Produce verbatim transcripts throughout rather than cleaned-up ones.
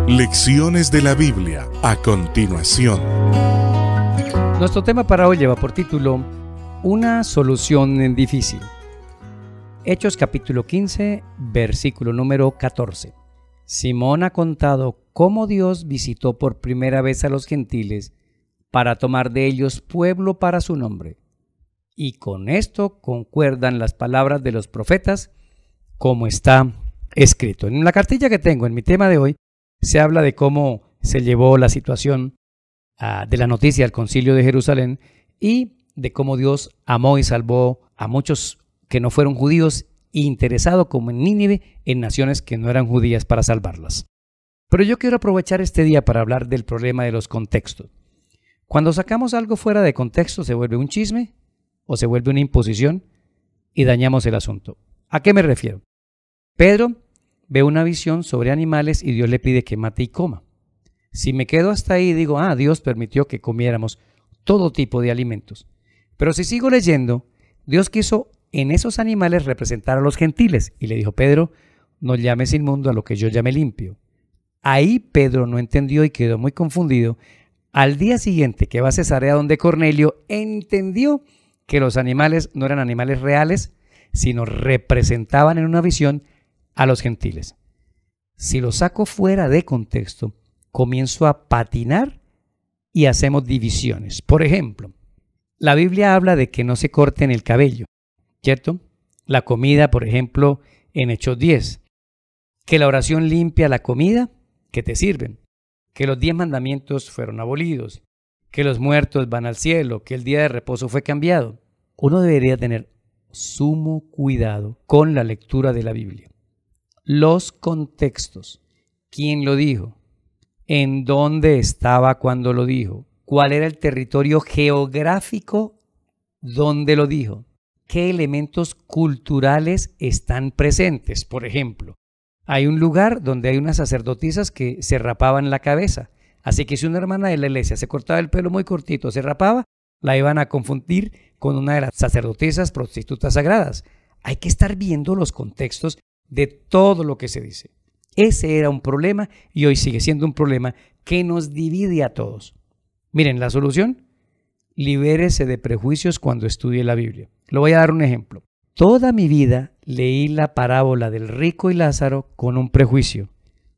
Lecciones de la Biblia a continuación. Nuestro tema para hoy lleva por título Una solución difícil. Hechos capítulo quince, versículo número catorce. Simón ha contado cómo Dios visitó por primera vez a los gentiles para tomar de ellos pueblo para su nombre. Y con esto concuerdan las palabras de los profetas, como está escrito. En la cartilla que tengo en mi tema de hoy, se habla de cómo se llevó la situación uh, de la noticia al concilio de Jerusalén y de cómo Dios amó y salvó a muchos que no fueron judíos, interesado como en Nínive, en naciones que no eran judías para salvarlas. Pero yo quiero aprovechar este día para hablar del problema de los contextos. Cuando sacamos algo fuera de contexto, se vuelve un chisme o se vuelve una imposición y dañamos el asunto. ¿A qué me refiero? Pedro ve una visión sobre animales y Dios le pide que mate y coma. Si me quedo hasta ahí, digo, ah, Dios permitió que comiéramos todo tipo de alimentos. Pero si sigo leyendo, Dios quiso en esos animales representar a los gentiles y le dijo, Pedro, no llames inmundo a lo que yo llame limpio. Ahí Pedro no entendió y quedó muy confundido. Al día siguiente que va a Cesarea donde Cornelio, entendió que los animales no eran animales reales, sino representaban en una visión a los gentiles. Si lo saco fuera de contexto, comienzo a patinar y hacemos divisiones. Por ejemplo, la Biblia habla de que no se corten el cabello, ¿cierto? La comida, por ejemplo, en Hechos diez. Que la oración limpia la comida que te sirven. Que los diez mandamientos fueron abolidos. Que los muertos van al cielo. Que el día de reposo fue cambiado. Uno debería tener sumo cuidado con la lectura de la Biblia. Los contextos. ¿Quién lo dijo? ¿En dónde estaba cuando lo dijo? ¿Cuál era el territorio geográfico donde lo dijo? ¿Qué elementos culturales están presentes? Por ejemplo, hay un lugar donde hay unas sacerdotisas que se rapaban la cabeza. Así que si una hermana de la iglesia se cortaba el pelo muy cortito, se rapaba, la iban a confundir con una de las sacerdotisas prostitutas sagradas. Hay que estar viendo los contextos de todo lo que se dice. Ese era un problema y hoy sigue siendo un problema que nos divide a todos. Miren, la solución, libérese de prejuicios cuando estudie la Biblia. Le voy a dar un ejemplo. Toda mi vida leí la parábola del rico y Lázaro con un prejuicio.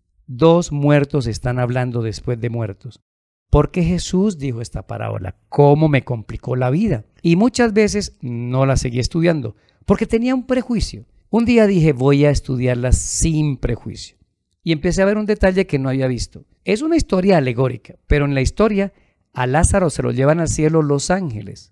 Dos muertos están hablando después de muertos. ¿Por qué Jesús dijo esta parábola? ¿Cómo me complicó la vida? Y muchas veces no la seguí estudiando porque tenía un prejuicio. Un día dije, voy a estudiarla sin prejuicio. Y empecé a ver un detalle que no había visto. Es una historia alegórica, pero en la historia a Lázaro se lo llevan al cielo los ángeles.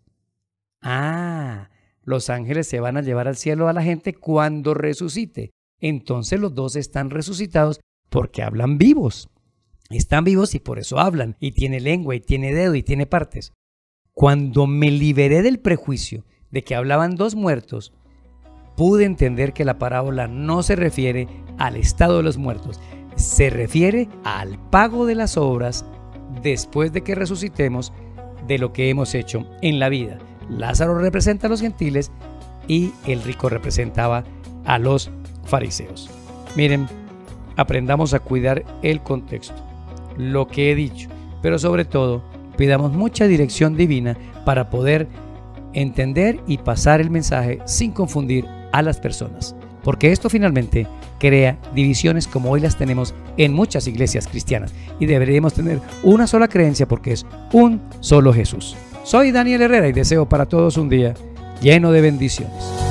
Ah, los ángeles se van a llevar al cielo a la gente cuando resucite. Entonces los dos están resucitados porque hablan vivos. Están vivos y por eso hablan. Y tiene lengua, y tiene dedo, y tiene partes. Cuando me liberé del prejuicio de que hablaban dos muertos, pude entender que la parábola no se refiere al estado de los muertos, se refiere al pago de las obras después de que resucitemos de lo que hemos hecho en la vida. Lázaro representa a los gentiles y el rico representaba a los fariseos. Miren, aprendamos a cuidar el contexto, lo que he dicho, pero sobre todo pidamos mucha dirección divina para poder entender y pasar el mensaje sin confundir a las personas, porque esto finalmente crea divisiones como hoy las tenemos en muchas iglesias cristianas y deberíamos tener una sola creencia porque es un solo Jesús. Soy Daniel Herrera y deseo para todos un día lleno de bendiciones.